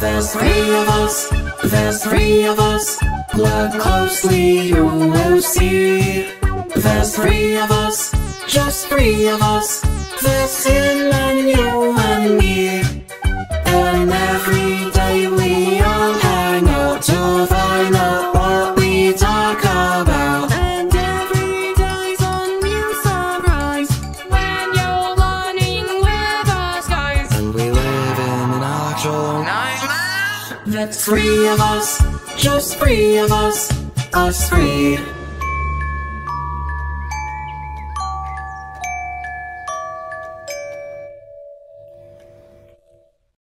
There's three of us, there's three of us. Look closely, you will see. There's three of us, just three of us. There's Sin and you and me. And every day we all hang out to find out what we talk about. And every day's a new sunrise when you're running with us guys. And we live in an actual nightmare. There's three of us, just three of us three.